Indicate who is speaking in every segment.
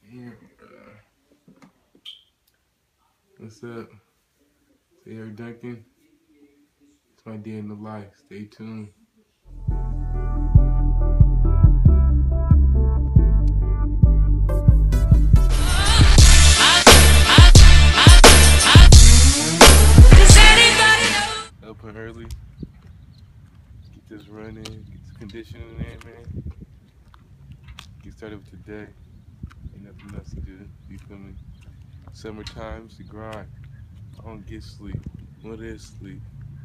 Speaker 1: Damn, what's up? It's Eric Duncan. It's my day in the life. Stay tuned. Open early. Get this running. Get this conditioning in, man. Get started with today. Ain't nothing else to do. You feel me? Summertime, it's the grind. I don't get sleep. What is sleep?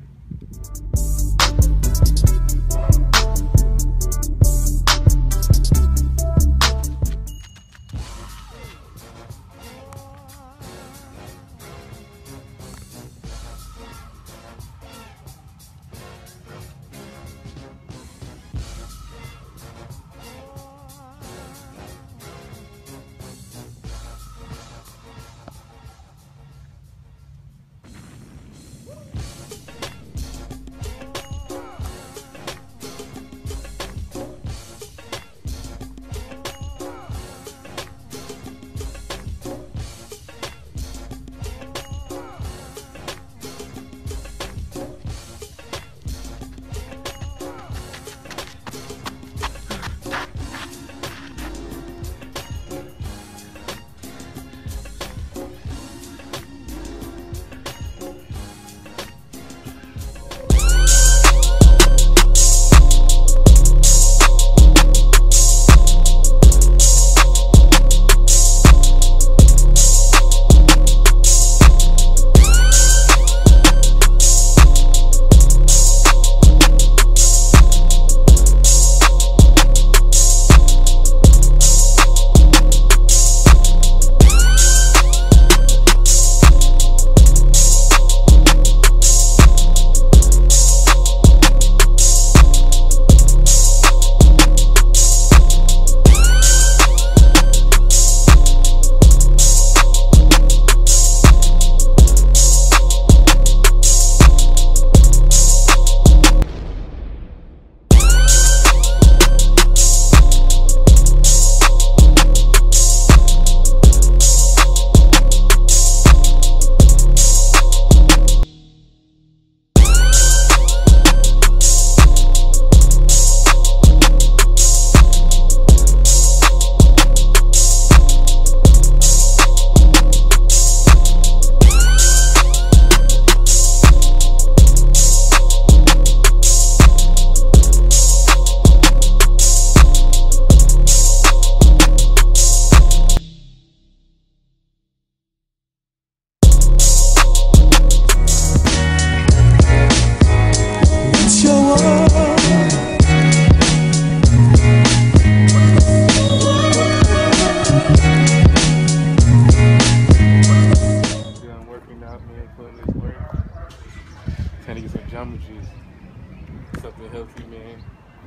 Speaker 1: Trying to get some geometry, something healthy, man.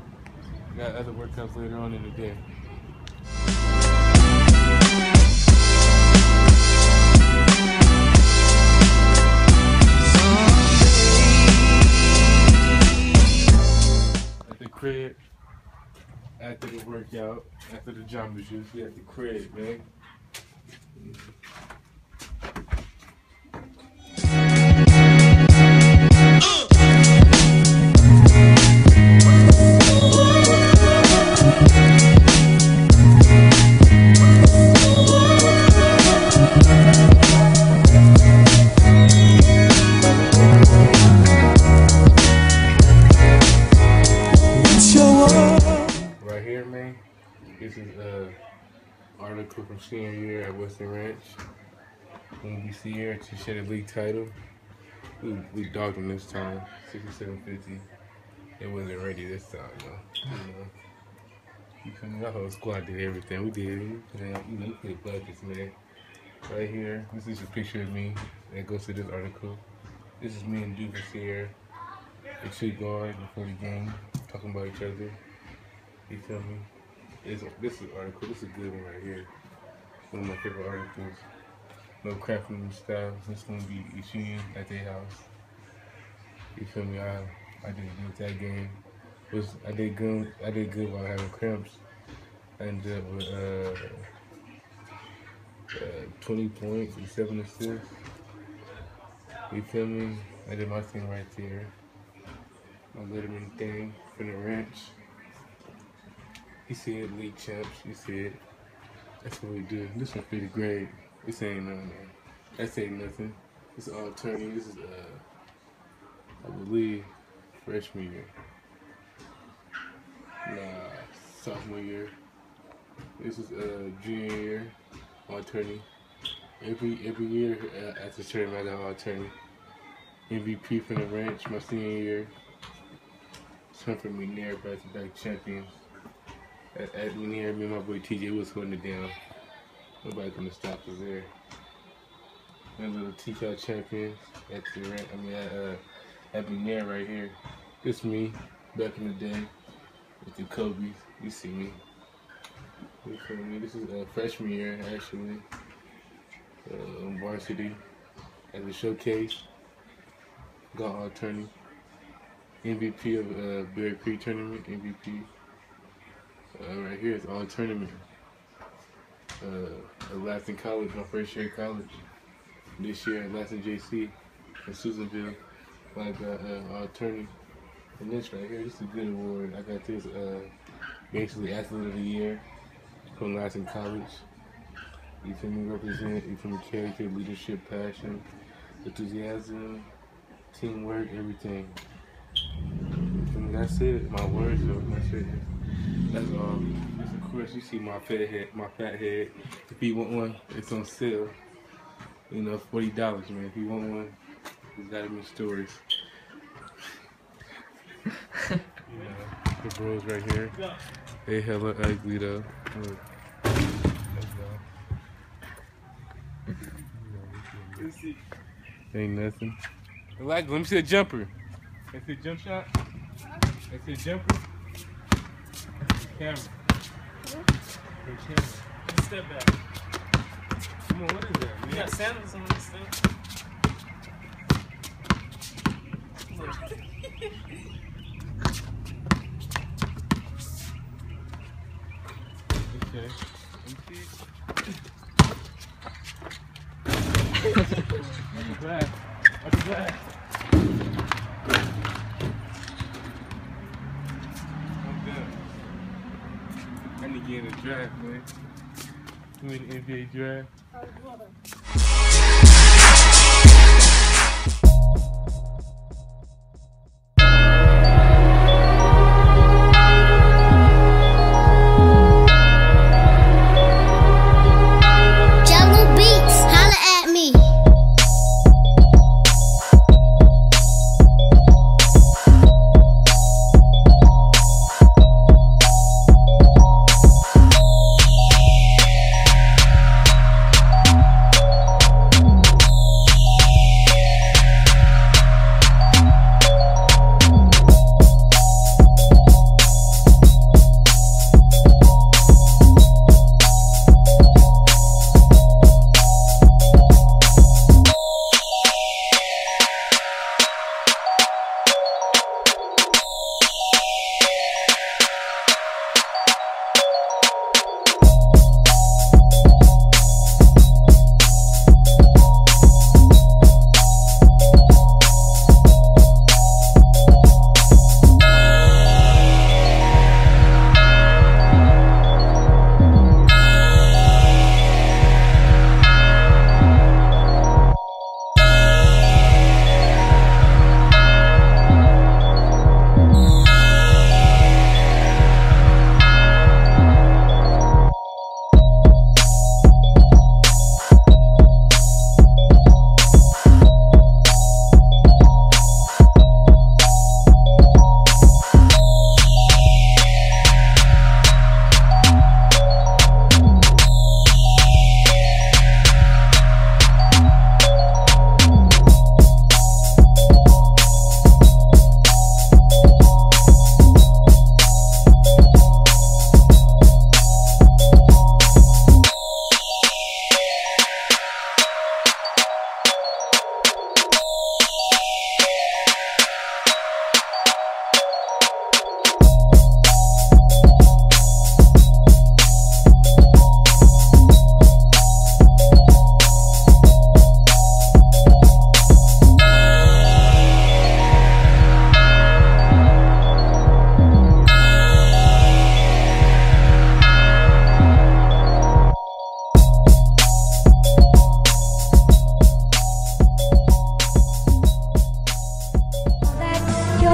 Speaker 1: Got other workouts later on in the day. At the crib, after the workout, after the geometry, we at the crib, man. Right here, man. This is an article from senior year at Western Ranch. When we see here to shed a league title, we dogged them this time, 67-50. It wasn't ready this time, though. You feel me? Our whole squad did everything. We did, we put budgets, man. Right here, this is a picture of me that goes to this article. This is me and Duvas here. The two guard before the game, talking about each other. You feel me? This is an article. This is a good one right here. One of my favorite articles. No crafting style. This gonna be Ishian at their house. You feel me? I did good with that game. I did good while having cramps. I ended up with 20 points and 7 assists. You feel me? I did my thing right there. My Letterman thing for the ranch. You see it, league champs. You see it. That's what we do. This one's pretty great. This ain't nothing. That ain't nothing. This is all turning. This is I believe freshman year. Nah, sophomore year. This is junior year. Alternating. Every year after tournament, I alternate. MVP for the ranch my senior year. Some for McNair, back-to-back champions. At McNair, me and my boy TJ was holding it down. Nobody gonna stop us there. And little T-Cal champions at the ranch. I mean at McNair right here. It's me back in the day with the Kobe's. You see me. You feel me? This is freshman year actually. Varsity as a showcase. Got all tourney. MVP of Berry Creek tournament. MVP. Right here is all tournament. Lansing College, my first year of college. This year at Lansing JC in Susanville. I got all tourney. And this right here, this is a good award. I got this basically Athlete of the Year from Lansing College. You feel me? Represent, you feel me? Character, leadership, passion, enthusiasm, teamwork, everything. You feel me? That's it. My words, though. That's it. That's all. Just of course, you see my fat head. If you want one, it's on sale. You know, $40, man. If you want one, it's gotta be stories. You know, the bros right here. They hella ugly though. Look. Ain't nothing. Like, let me see a jumper. Let's see a jump shot. Let's see a jumper. Camera. Hey, camera.
Speaker 2: Step back.
Speaker 1: Come on, what is that?
Speaker 2: You got sandals on this thing.
Speaker 1: Okay. Watch the glass. I'm done. I need to get in the draft, man. You in the NBA draft?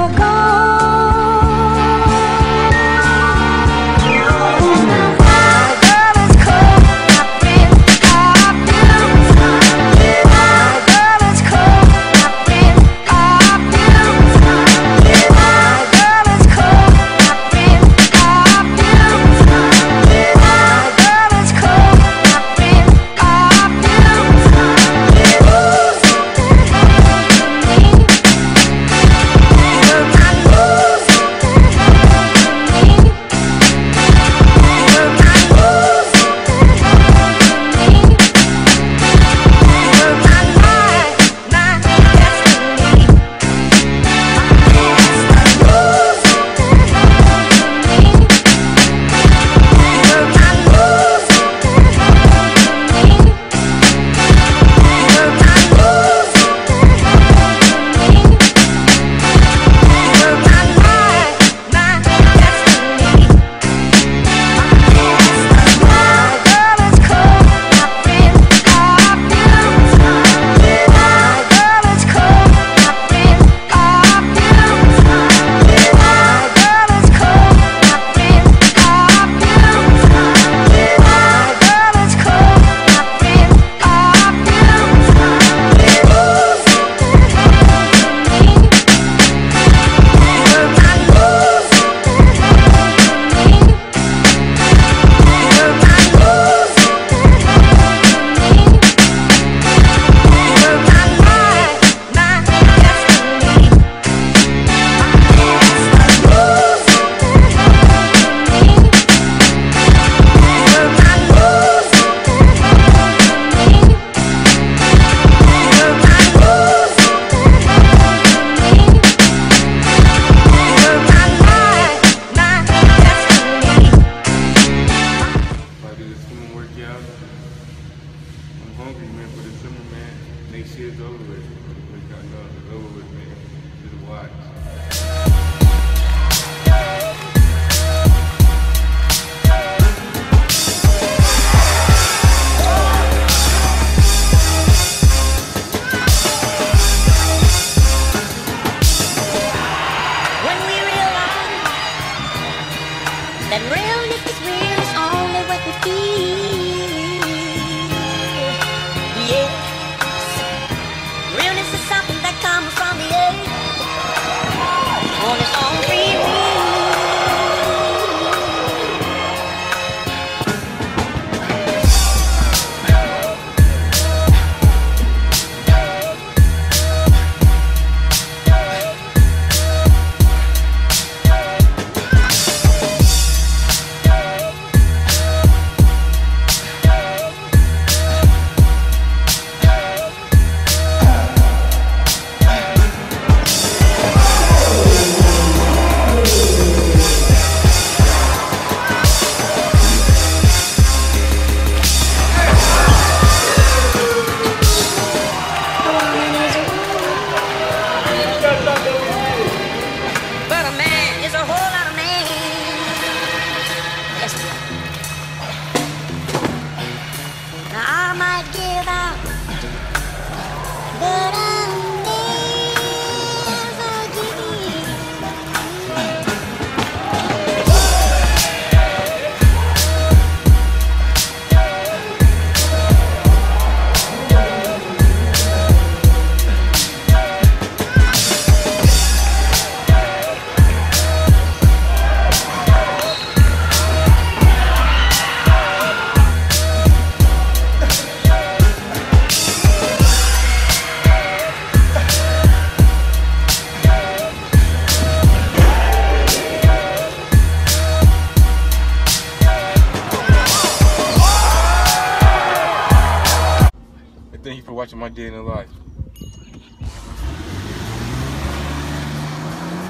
Speaker 1: Shit's over with. It's over with, man. Just watch.
Speaker 3: When we realize that realness is real, it's only what we feel. Yeah. Realness is something that comes from the earth on its own free will. But a man is a whole lot of man. Yes. Now I might give out, but I'll never give.
Speaker 1: Thank you for watching my day in the life.